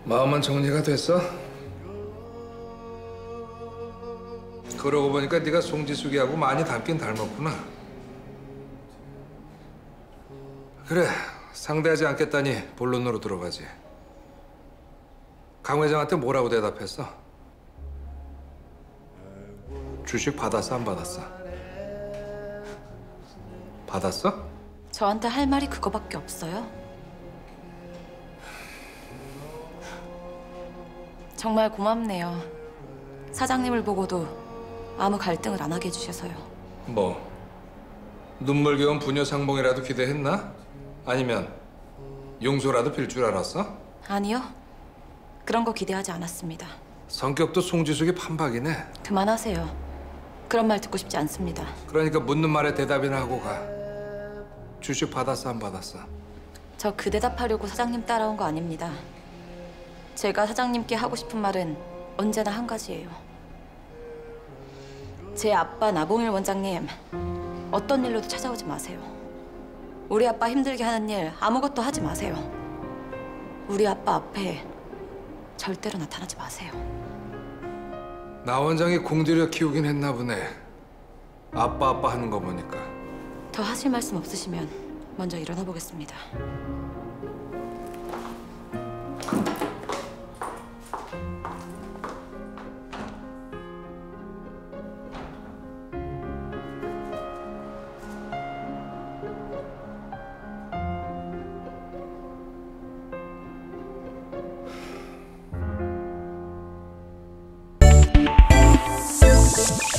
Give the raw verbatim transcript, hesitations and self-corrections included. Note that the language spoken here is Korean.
마음은 정리가 됐어? 그러고 보니까 네가 송지숙이하고 많이 닮긴 닮았구나. 그래, 상대하지 않겠다니 본론으로 들어가지. 강 회장한테 뭐라고 대답했어? 주식 받았어, 안 받았어? 받았어? 저한테 할 말이 그거밖에 없어요? 정말 고맙네요. 사장님을 보고도 아무 갈등을 안 하게 해주셔서요. 뭐, 눈물겨운 부녀 상봉이라도 기대했나? 아니면 용서라도 빌 줄 알았어? 아니요. 그런 거 기대하지 않았습니다. 성격도 송지숙이 판박이네. 그만하세요. 그런 말 듣고 싶지 않습니다. 그러니까 묻는 말에 대답이나 하고 가. 주식 받았어, 안 받았어? 저 그 대답하려고 사장님 따라온 거 아닙니다. 제가 사장님께 하고 싶은 말은 언제나 한 가지예요. 제 아빠 나봉일 원장님, 어떤 일로도 찾아오지 마세요. 우리 아빠 힘들게 하는 일 아무것도 하지 마세요. 우리 아빠 앞에 절대로 나타나지 마세요. 나 원장이 공들여 키우긴 했나 보네. 아빠 아빠 하는 거 보니까. 더 하실 말씀 없으시면 먼저 일어나 보겠습니다. We'll be right back.